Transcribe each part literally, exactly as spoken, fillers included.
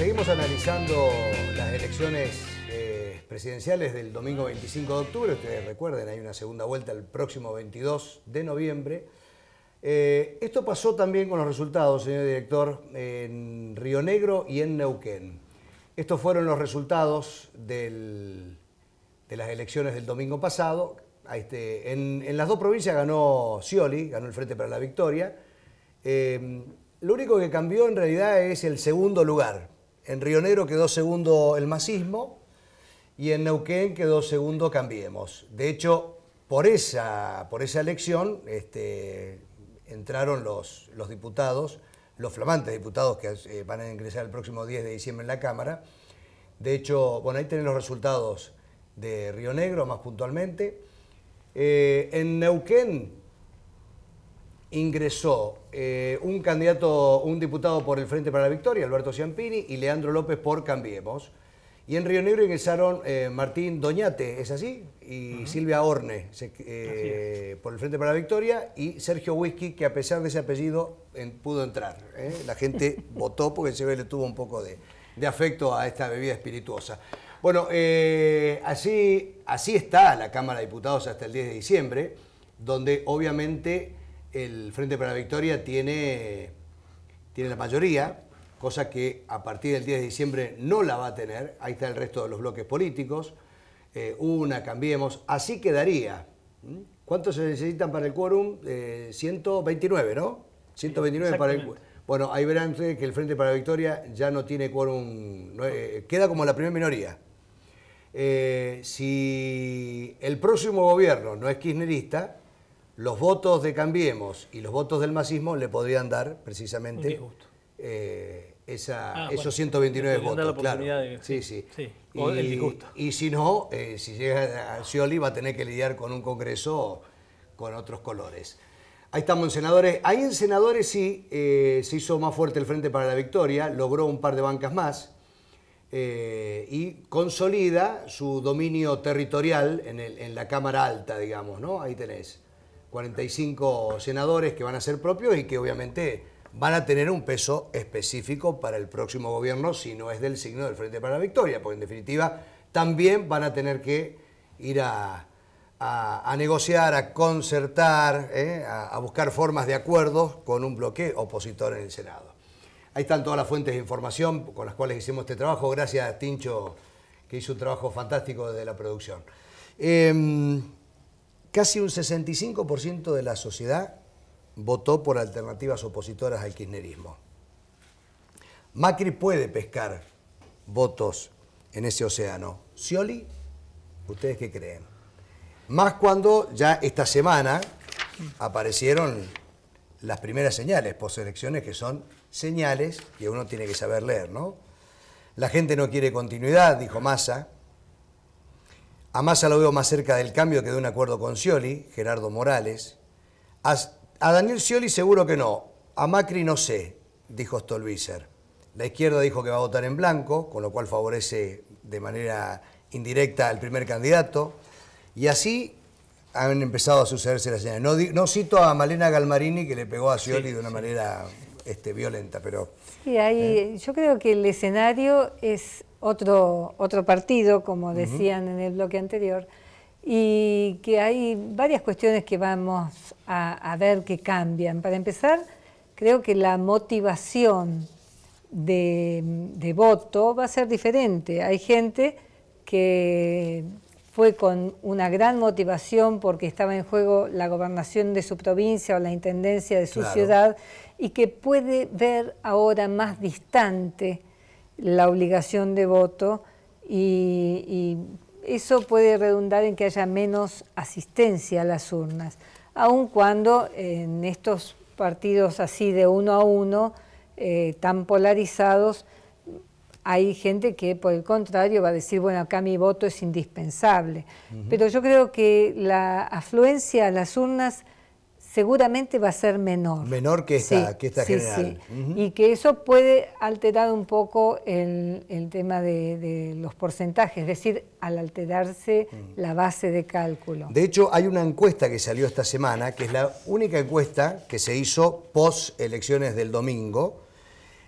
seguimos analizando las elecciones eh, presidenciales del domingo veinticinco de octubre. Ustedes recuerden, hay una segunda vuelta el próximo veintidós de noviembre. Eh, esto pasó también con los resultados, señor director, en Río Negro y en Neuquén. Estos fueron los resultados del, de las elecciones del domingo pasado. Este, en, en las dos provincias ganó Scioli, ganó el Frente para la Victoria. Eh, lo único que cambió en realidad es el segundo lugar. En Río Negro quedó segundo el masismo y en Neuquén quedó segundo Cambiemos. De hecho, por esa, por esa elección este, entraron los, los diputados, los flamantes diputados que eh, van a ingresar el próximo diez de diciembre en la Cámara. De hecho, bueno, ahí tienen los resultados de Río Negro más puntualmente. Eh, en Neuquén ingresó eh, un candidato, un diputado por el Frente para la Victoria, Alberto Ciampini, y Leandro López por Cambiemos. Y en Río Negro ingresaron eh, Martín Doñate, ¿es así? Y uh-huh. Silvia Orne, eh, por el Frente para la Victoria, y Sergio Whisky, que a pesar de ese apellido en, pudo entrar. ¿eh? La gente votó porque se ve le tuvo un poco de, de afecto a esta bebida espirituosa. Bueno, eh, así, así está la Cámara de Diputados hasta el diez de diciembre, donde obviamente el Frente para la Victoria tiene, tiene la mayoría, cosa que a partir del diez de diciembre no la va a tener. Ahí está el resto de los bloques políticos. Eh, una, Cambiemos, así quedaría. ¿Cuántos se necesitan para el quórum? Eh, ciento veintinueve, ¿no? ciento veintinueve para el quórum. Bueno, ahí verán que el Frente para la Victoria ya no tiene quórum, no, eh, queda como la primera minoría. Eh, si el próximo gobierno no es kirchnerista, los votos de Cambiemos y los votos del masismo le podrían dar precisamente eh, esa, ah, esos bueno, ciento veintinueve votos. Claro. De... Sí, sí. sí. O y, el disgusto. Y si no, eh, si llega a Scioli va a tener que lidiar con un Congreso con otros colores. Ahí estamos en senadores. Ahí en senadores sí eh, se hizo más fuerte el Frente para la Victoria, logró un par de bancas más eh, y consolida su dominio territorial en, el, en la Cámara Alta, digamos, ¿no? Ahí tenés cuarenta y cinco senadores que van a ser propios y que obviamente van a tener un peso específico para el próximo gobierno si no es del signo del Frente para la Victoria, porque en definitiva también van a tener que ir a, a, a negociar, a concertar, ¿eh? a, a buscar formas de acuerdos con un bloque opositor en el Senado. Ahí están todas las fuentes de información con las cuales hicimos este trabajo. Gracias a Tincho, que hizo un trabajo fantástico desde la producción. Eh, Casi un sesenta y cinco por ciento de la sociedad votó por alternativas opositoras al kirchnerismo. Macri puede pescar votos en ese océano. Scioli, ¿ustedes qué creen? Más cuando ya esta semana aparecieron las primeras señales postelecciones, que son señales que uno tiene que saber leer, ¿no? La gente no quiere continuidad, dijo Massa. A Massa lo veo más cerca del cambio que de un acuerdo con Scioli, Gerardo Morales. A, a Daniel Scioli seguro que no. A Macri no sé, dijo Stolbizer. La izquierda dijo que va a votar en blanco, con lo cual favorece de manera indirecta al primer candidato. Y así han empezado a sucederse las señales. No, no cito a Malena Galmarini, que le pegó a Scioli sí, de una sí. manera este, violenta, pero... Sí, hay, ¿eh? Yo creo que el escenario es... Otro, otro partido, como decían uh-huh. en el bloque anterior, y que hay varias cuestiones que vamos a, a ver que cambian. Para empezar, creo que la motivación de, de voto va a ser diferente. Hay gente que fue con una gran motivación porque estaba en juego la gobernación de su provincia o la intendencia de su claro. ciudad, y que puede ver ahora más distante la obligación de voto, y, y eso puede redundar en que haya menos asistencia a las urnas, aun cuando en estos partidos así de uno a uno, eh, tan polarizados, hay gente que por el contrario va a decir, bueno, acá mi voto es indispensable. Uh-huh. Pero yo creo que la afluencia a las urnas seguramente va a ser menor. Menor que esta, sí, que esta sí, general. Sí. Uh-huh. Y que eso puede alterar un poco el, el tema de, de los porcentajes, es decir, al alterarse uh-huh. la base de cálculo. De hecho, hay una encuesta que salió esta semana, que es la única encuesta que se hizo post elecciones del domingo,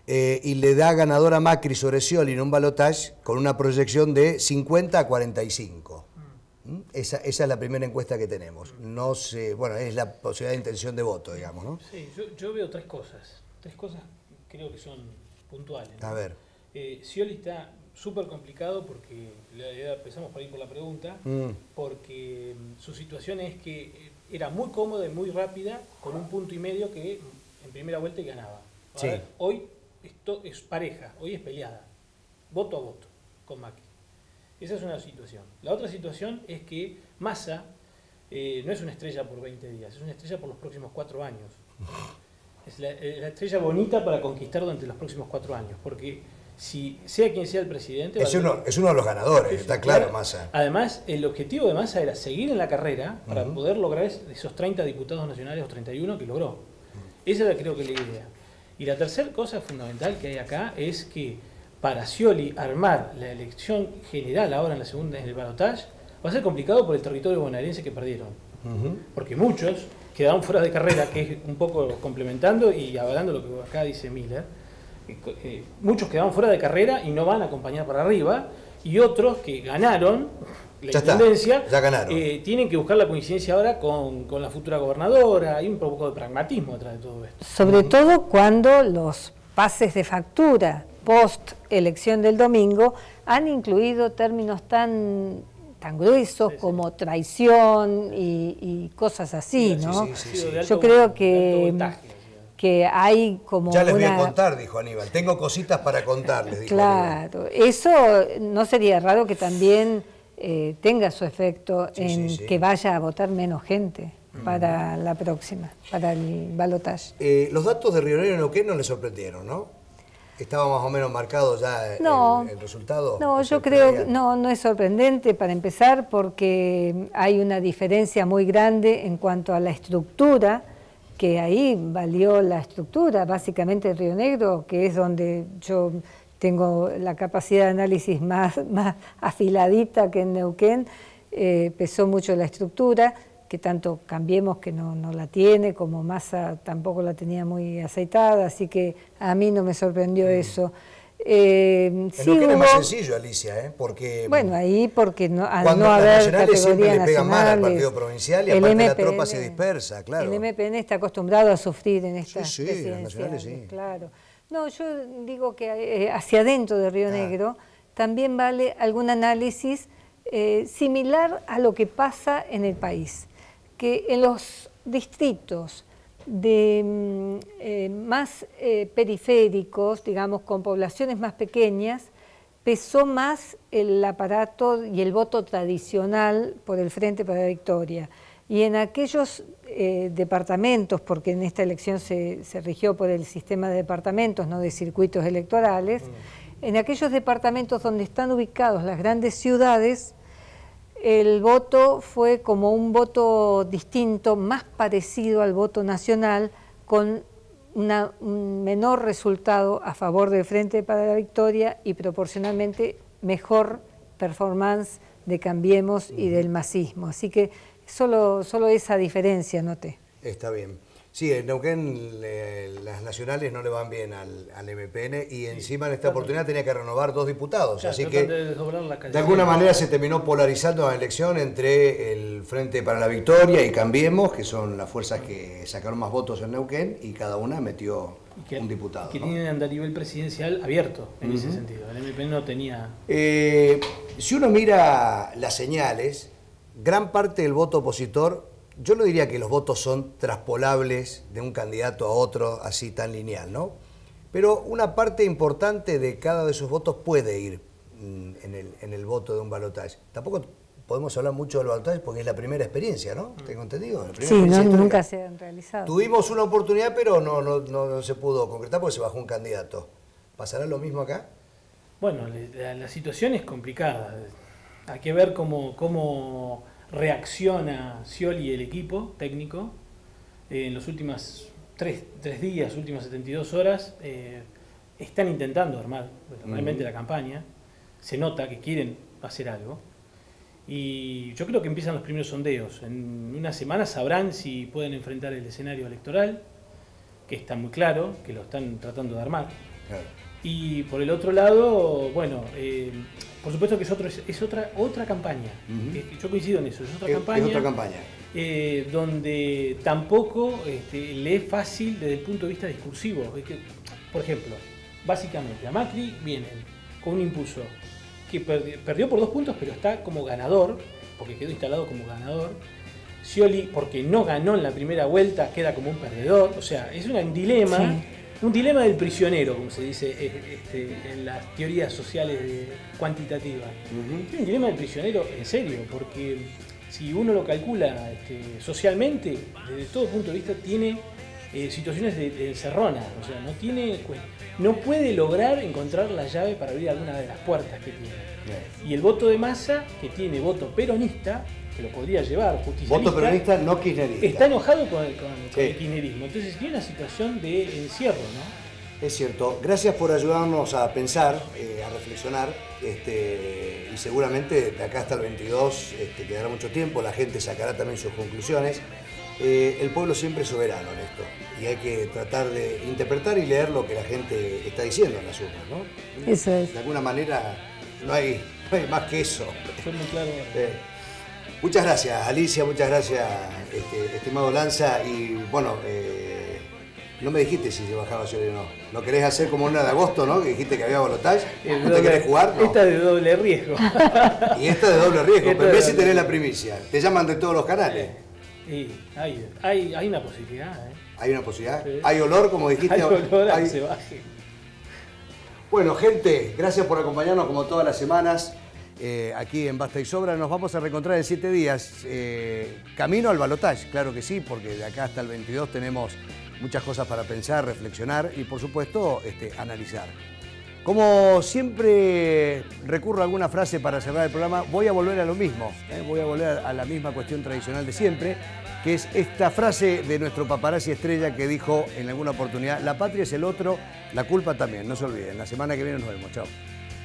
eh, y le da ganador a Macri sobre Scioli en un balotaje con una proyección de cincuenta a cuarenta y cinco. ¿Mm? Esa, esa es la primera encuesta que tenemos. No sé, bueno, es la posibilidad de intención de voto, digamos, ¿no? Sí, yo, yo veo tres cosas. Tres cosas creo que son puntuales, ¿no? A ver. Eh, Scioli está súper complicado porque, ya empezamos por ahí por la pregunta, Mm. porque su situación es que era muy cómoda y muy rápida con un punto y medio que en primera vuelta y ganaba. Sí. Ahora, hoy esto es pareja, hoy es peleada, voto a voto con Macri. Esa es una situación. La otra situación es que Massa eh, no es una estrella por veinte días, es una estrella por los próximos cuatro años. Es la, la estrella bonita para conquistar durante los próximos cuatro años, porque si sea quien sea el presidente... Es va a uno, tener- es uno de los ganadores, Sí, está sí, claro, Massa. Además, el objetivo de Massa era seguir en la carrera para Ujú. poder lograr es- esos treinta diputados nacionales o treinta y uno que logró. Esa era, creo que, la idea. Y la tercera cosa fundamental que hay acá es que para Scioli armar la elección general ahora en la segunda, en el balotaje, va a ser complicado por el territorio bonaerense que perdieron. Ujú. Porque muchos quedaron fuera de carrera, que es un poco complementando y avalando lo que acá dice Miller. Eh, eh, muchos quedaron fuera de carrera y no van a acompañar para arriba, y otros que ganaron la Ya está, intendencia, ya ganaron. eh, tienen que buscar la coincidencia ahora con, con la futura gobernadora. Hay un poco de pragmatismo detrás de todo esto. Sobre todo cuando los pases de factura post elección del domingo han incluido términos tan, tan gruesos Sí, sí. como traición y, y cosas así, Sí, ¿no? sí, sí, Ha sido sí. de alto- Yo creo de alto que, voltaje, así. que hay como Ya les voy a una... contar, dijo Aníbal. Tengo cositas para contarles, dijo Aníbal. Claro, eso no sería raro que también eh, tenga su efecto Sí, en sí, sí. que vaya a votar menos gente para la próxima, para el balotaje. Eh, los datos de Río Negro y Neuquén no les sorprendieron, ¿no? Estaba más o menos marcado ya el, No, el resultado. no, ¿O yo se creo que preveía? no, no es sorprendente para empezar porque hay una diferencia muy grande en cuanto a la estructura, que ahí valió la estructura, básicamente en Río Negro, que es donde yo tengo la capacidad de análisis más, más afiladita que en Neuquén, eh, pesó mucho la estructura, que tanto Cambiemos que no, no la tiene, como Massa tampoco la tenía muy aceitada, así que a mí no me sorprendió eso. Eh, En sí Neuquén es hubo- más sencillo, Alicia, ¿eh? Porque bueno, ahí porque no, al cuando no las haber nacionales siempre categorías le pegan mal al nacionales, partido provincial y el aparte la M P N tropa se dispersa, claro. El M P N está acostumbrado a sufrir en estas Sí, sí, las presidenciales, nacionales sí. claro. No, yo digo que eh, hacia adentro de Río Ah. Negro también vale algún análisis eh, similar a lo que pasa en el país, que en los distritos de mm, eh, más eh, periféricos, digamos, con poblaciones más pequeñas, pesó más el aparato y el voto tradicional por el Frente para la Victoria. Y en aquellos eh, departamentos, porque en esta elección se, se rigió por el sistema de departamentos, no de circuitos electorales, en aquellos departamentos donde están ubicados las grandes ciudades, el voto fue como un voto distinto, más parecido al voto nacional, con una, un menor resultado a favor del Frente para la Victoria y proporcionalmente mejor performance de Cambiemos y del masismo. Así que solo, solo esa diferencia noté. Está bien. Sí, en Neuquén le- las nacionales no le van bien al, al M P N y encima en esta oportunidad tenía que renovar dos diputados. Claro, así tratan que de desdoblar la de calle. alguna manera se terminó polarizando la elección entre el Frente para la Victoria y Cambiemos, que son las fuerzas que sacaron más votos en Neuquén, y cada una metió Y que, un diputado. que ¿no? tienen a nivel presidencial abierto en ese sentido. El M P N no tenía... Eh, si uno mira las señales, gran parte del voto opositor, yo no diría que los votos son traspolables de un candidato a otro así tan lineal, ¿no? Pero una parte importante de cada de esos votos puede ir mm, en el, en el voto de un balotaje. Tampoco podemos hablar mucho del balotaje porque es la primera experiencia, ¿no? ¿Tengo entendido? La primera Sí, no, experiencia histórica. nunca se han realizado. Tuvimos una oportunidad, pero no, no, no, no se pudo concretar porque se bajó un candidato. ¿Pasará lo mismo acá? Bueno, le- la, la situación es complicada. Hay que ver cómo, cómo reacciona Scioli y el equipo técnico. Eh, en los últimos tres, tres días, últimas setenta y dos horas, eh, están intentando armar realmente la campaña. Se nota que quieren hacer algo. Y yo creo que empiezan los primeros sondeos. En una semana sabrán si pueden enfrentar el escenario electoral, que está muy claro, que lo están tratando de armar. Claro. Y por el otro lado, bueno, eh, por supuesto que es, otro, es, es otra, otra campaña. Uh-huh. eh, yo coincido en eso, es otra es, campaña. Es otra campaña. Eh, donde tampoco este, le es fácil desde el punto de vista discursivo. Es que, por ejemplo, básicamente a Macri viene con un impulso que perdi- perdió por dos puntos, pero está como ganador, porque quedó instalado como ganador. Scioli, porque no ganó en la primera vuelta, queda como un perdedor. O sea, es un dilema, sí. un dilema del prisionero, como se dice este, en las teorías sociales de, cuantitativas. Uh-huh. Es un dilema del prisionero en serio, porque si uno lo calcula este, socialmente, desde todo punto de vista, tiene eh, situaciones de, de encerrona. O sea, no tiene, no puede lograr encontrar la llave para abrir alguna de las puertas que tiene. Yeah. Y el voto de masa, que tiene voto peronista, que lo podría llevar, justicialista. Voto peronista, no kirchnerista. Está enojado con el, con, sí. con el kirchnerismo. Entonces tiene una situación de encierro, ¿no? Es cierto. Gracias por ayudarnos a pensar, eh, a reflexionar. Este, y seguramente de acá hasta el veintidós este, quedará mucho tiempo. La gente sacará también sus conclusiones. Eh, el pueblo siempre es soberano en esto. Y hay que tratar de interpretar y leer lo que la gente está diciendo en las urnas, ¿no? Eso es. De alguna manera no hay, no hay más que eso. Fue muy claro. Eh, Muchas gracias, Alicia, muchas gracias, este, estimado Lanza. Y bueno, eh, no me dijiste si se bajaba Scioli o no. ¿No querés hacer como una de agosto, no? Que dijiste que había balotaje. ¿No te querés jugar? No. Esta es de doble riesgo. Y esta de doble riesgo, esta pero ves si tenés la primicia. Te llaman de todos los canales. Sí, hay, hay, hay una posibilidad. ¿eh? ¿Hay una posibilidad? Sí. ¿Hay olor, como dijiste? Hay olor a hay... que se baje. Bueno, gente, gracias por acompañarnos como todas las semanas. Eh, aquí en Basta y Sobra. Nos vamos a reencontrar en siete días. Eh, camino al balotaje, claro que sí, porque de acá hasta el veintidós tenemos muchas cosas para pensar, reflexionar y, por supuesto, este, analizar. Como siempre recurro a alguna frase para cerrar el programa, voy a volver a lo mismo. ¿eh? Voy a volver a la misma cuestión tradicional de siempre, que es esta frase de nuestro paparazzi estrella que dijo en alguna oportunidad: la patria es el otro, la culpa también. No se olviden, la semana que viene nos vemos. Chao.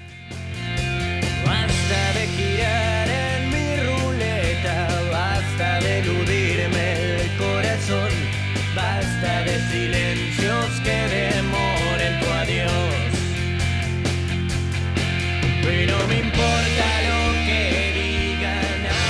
Basta de girar en mi ruleta, basta de eludirme el corazón, basta de silencios que demoren tu adiós. Pero no me importa lo que digan.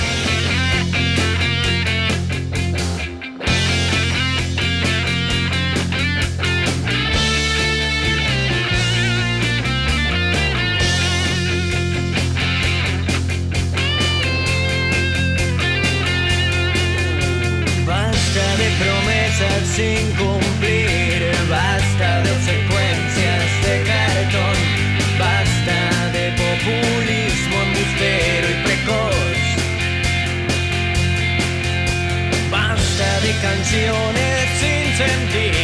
Basta de promesas sin cumplir, basta de obsecuencias de cartón, basta de populismo embustero y precoz, basta de canciones sin sentido.